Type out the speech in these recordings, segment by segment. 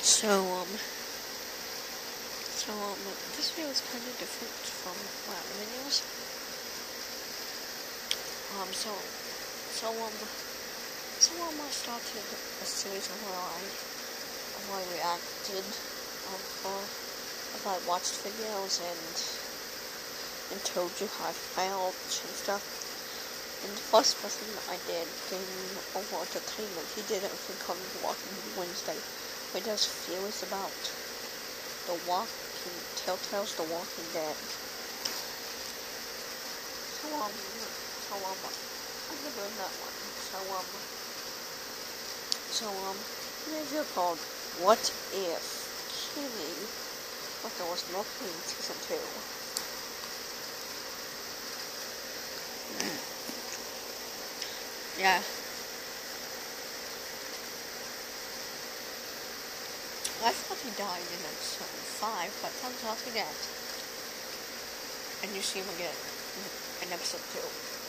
So, this video is kind of different from my other videos. I started a series where I reacted, I watched videos and told you how I felt and stuff. And the first person I did, Game Over Entertainment, he did everything on Walking Wednesday. He does theories about Telltale's The Walking Dead. I never heard that one. There's a called What If Kenny, but there was no Kenny in season 2. Yeah. I thought he died in episode 5, but turns out he did. And you see him again in episode 2.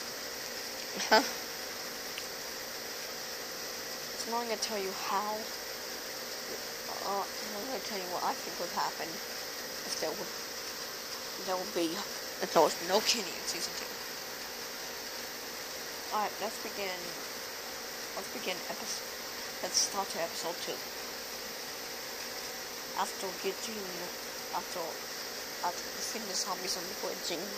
So now I'm going to tell you how, I'm going to tell you what I think would happen if there was no Kenny in season 2. Alright, let's start to episode 2. After defeating the zombies on the bridge and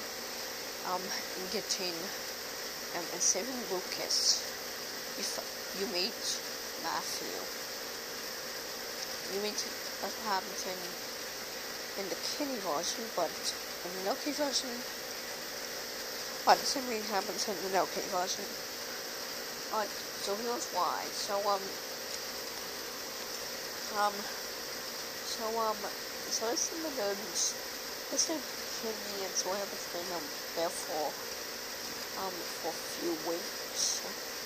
saving Lucas, you meet Matthew. You meet what happens in the Kenny version, but in the no-Kenny version, the same thing happens in the no-Kenny version. So here's why. So listen to those. Listen to Kenny and so everything been there for a few weeks.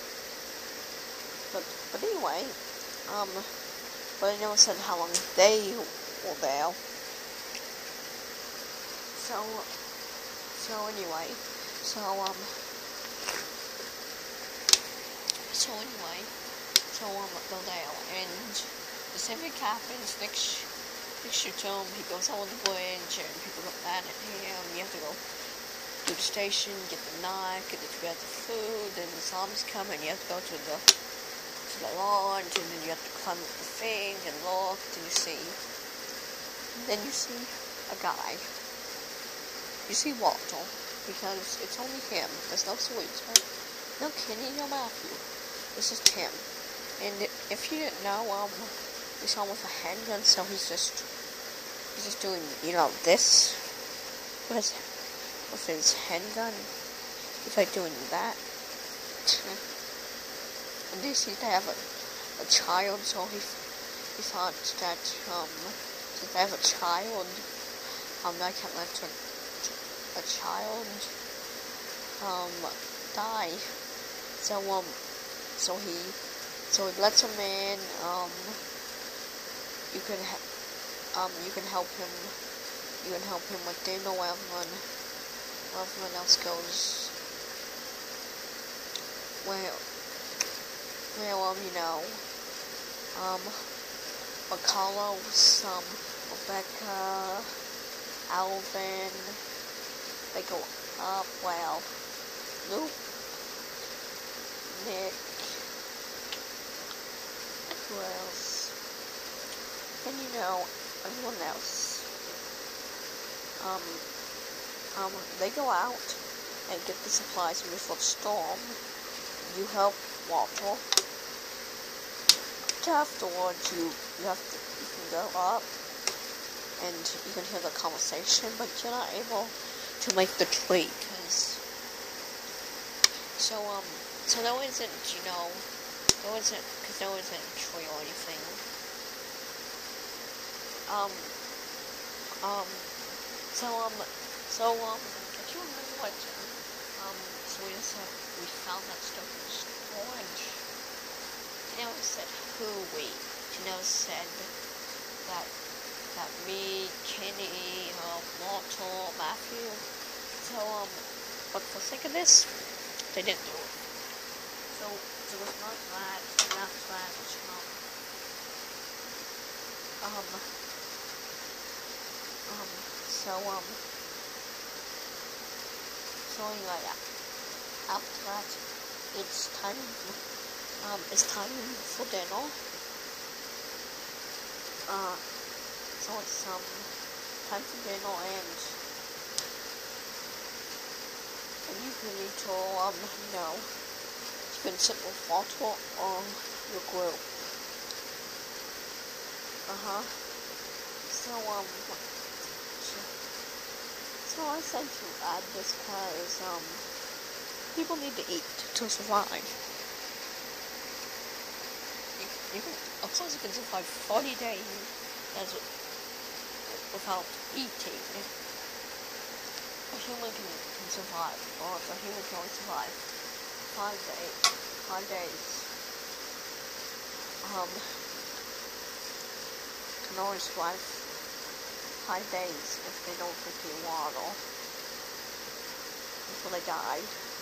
But anyway, but I never said how long they were there. So they're there, and the same thing happens. Nick shoots him, he goes over the bridge, and people get mad at him. You have to go to the station, get the knife, get the food, and the zombies come, and you have to go to the launch, and then you have to climb up the thing and look, and then you see a guy. You see Walter, because it's only him. There's no Sweeter, no Kenny, no Matthew. It's just him. And if you didn't know, he's on with a handgun, so he's just doing, this with his handgun. He's like doing that. And they seem to have a child, so he thought that since they have a child, I can't let a child die. So he lets him in. You can help him. You can help him with dinner while everyone else goes. Carlos, Rebecca, Alvin, they go up. Luke, Nick, who else? And everyone else. They go out and get the supplies before the storm. You help Walter. Afterwards, you can go up and you can hear the conversation, but you're not able to make the tree because there isn't a tree or anything. If you remember what Sweeter said, we found that stuff in storage. She never said who we. She never said that me, Kenny, Walter, Matthew. But for the sake of this, they didn't do it. So it's not that. um, so, anyway, after that, it's time for dinner. So it's, time for dinner, and you can need to, you can sit with water on your grill. So I said to add this because, people need to eat to survive. Of course you can survive 40 days without eating. A human can survive, or a human can only survive 5 days. Can only survive 5 days if they don't drink any water until they die.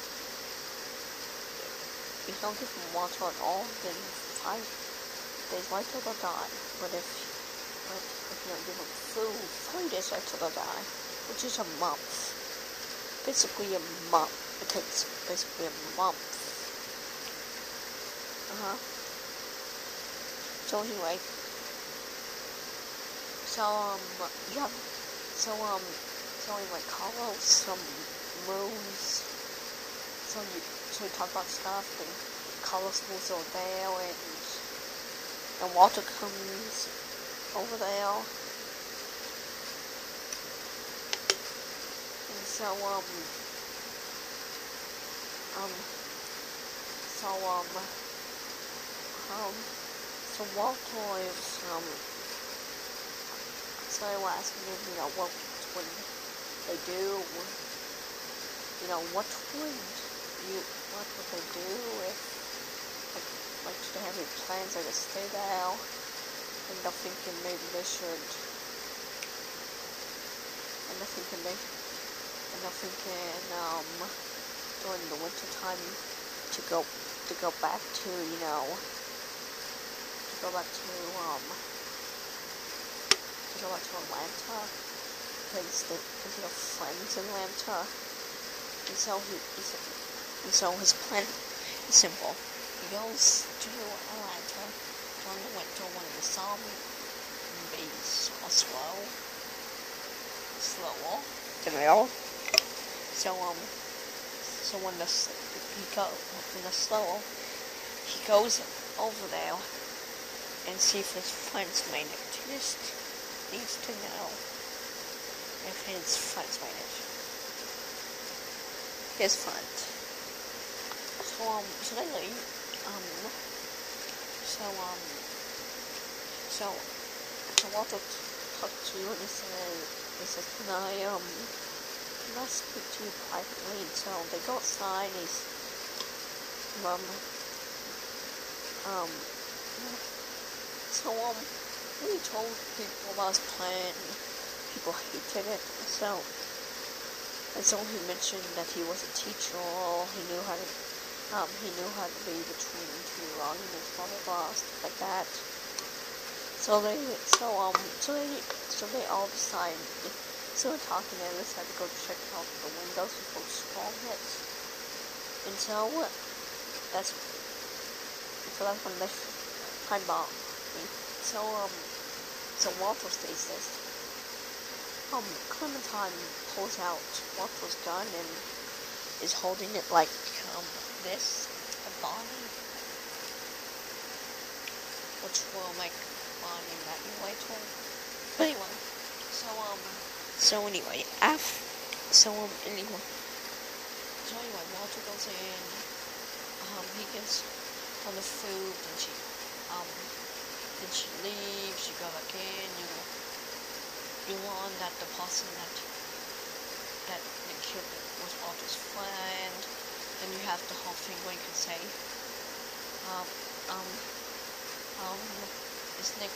If you don't give them water at all, then 5 days later they'll die. But if you don't give them food, 3 days later they'll die, which is a month. Basically a month. It takes basically a month. So anyway, anyway, Carlos, some moves. So we talk about stuff, and Carlos moves over there, and water comes over there. And so Walter is, so they were asking him, what would they do? What would they do if, like, do they have any plans to stay there? And they're thinking maybe they should, during the winter time to go back to, Atlanta, because they have friends in Atlanta, and so his plan is simple. He goes to Atlanta during the winter when the zombies are slower than they are. So when they're slower, he goes over there and see if his friends made it. He just needs to know if his friends made it. His friends. So they leave. So Walter talks to you and he says, can I speak to you privately? And so they go outside and he's, when he told people about his plan, people hated it, so he mentioned that he was a teacher, he knew how to read between two arguments, blah blah blah, stuff like that. So they all decided, so they're talking, they decided to go check out the windows before the storm hits. And so that's when they find out. So Walter says this. Clementine pulls out Walter's gun and is holding it like this, a Bonnie, which will make Bonnie later. But anyway, anyway, Walter goes in. He gets on the food, and then she leaves. You go back in. You learn that the person that the kid was Walter's friend, and you have the whole thing where you can say, is Nick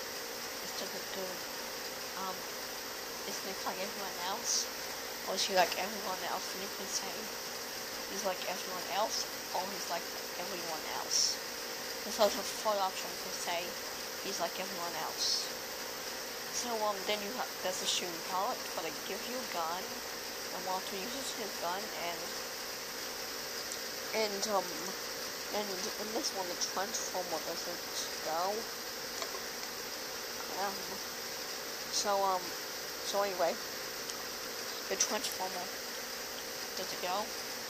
like everyone else, or is he like everyone else? And you can say he's like everyone else, or he's like everyone else. And so the third option could say he's like everyone else. So then there's a shooting product, but they give you a gun, and Walter uses his gun, and in this one the transformer doesn't go. So anyway, the transformer doesn't go.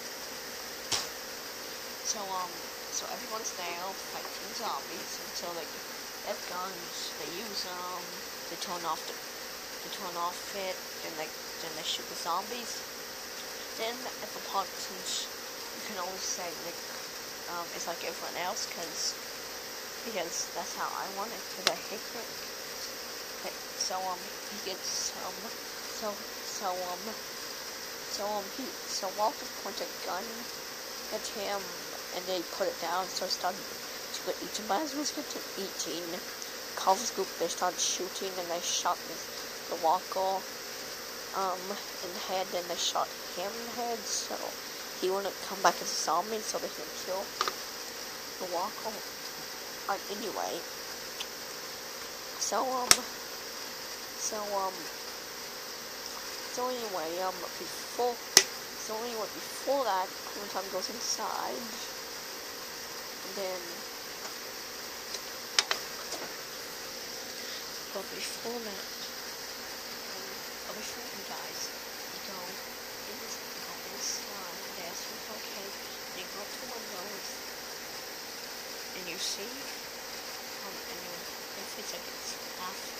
So everyone's there fighting zombies until they have guns. They use them. They turn off it, and then they shoot the zombies. Then if a part since you can always say Nick is like everyone else because that's how I want it. Because I hate Nick. Okay, so he gets so Walter pointed a gun at him, and they put it down. So started to get eaten by as was getting eating. Carver's group, they started shooting, and they shot the walker in the head, and they shot him in the head, so he wouldn't come back as a zombie, so they could kill the walker. Anyway, before that, Clementine goes inside, and then, but before that, before he dies, you go inside, and ask him for help, and you go up to the windows, and you see, and if it's like it's after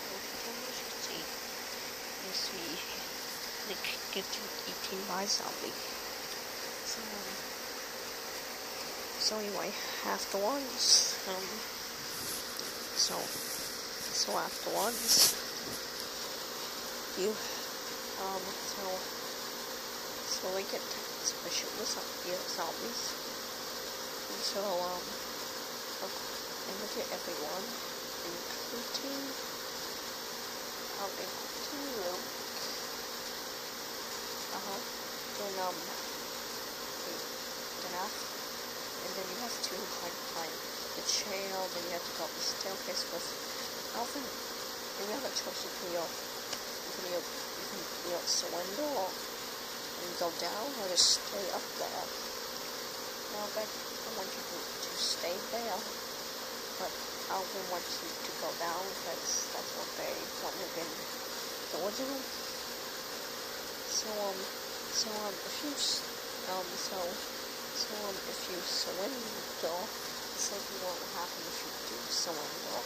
you see Nick getting eaten by a zombie. So anyway, afterwards, you, so they get to shoot the zombies, and so, and look at everyone, including Luke, and then you have to climb the trail, then you have to go up the staircase with Alvin, and you have a choice. You can surrender and go down, or just stay up there. Now I want you to stay there, but Alvin wants you to go down because that's what they wanted in the original. If you surrender, this is what will happen if you do surrender.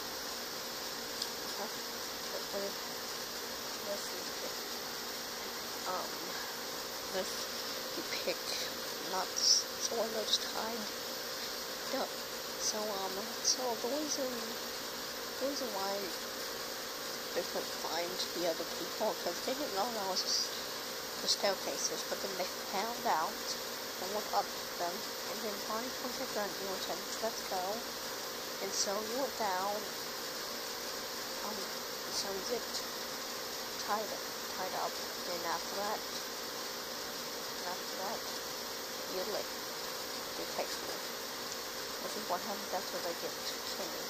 If you pick not surrender, just hide. So the reason why they couldn't find the other people, because they didn't know that was the staircases, but then they found out and looked up them, and then Bonnie pointed a gun at you and said, let's go. And so you went down, so you get tied up, and after that, you live. It takes you. This is what happens after they get killed.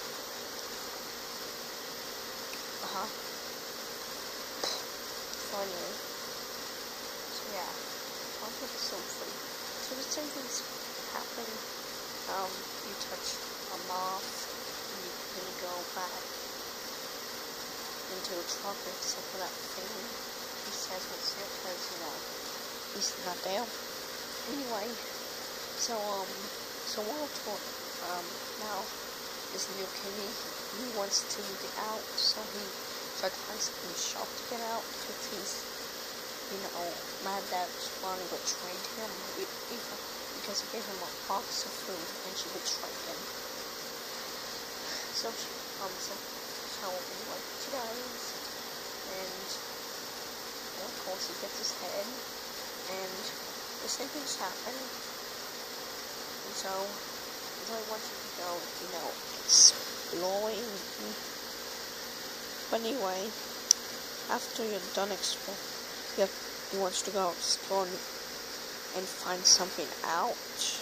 So anyway, I'll give it some food. So the same things happen. You touch a moth, and then you go back into the truck except for that thing. He says what's it, because, he's not there. Anyway, so Walter, now is new Kenny. He wants to get out, so he starts to find something sharp to get out, because he's, mad that Bonnie betrayed him, because he gave him a box of food, and she betrayed him. So anyway, she dies, and of course he gets his head, and the same things happen, and so I want you to go, exploring. But anyway, after you're done exploring, he wants to go explore and find something out.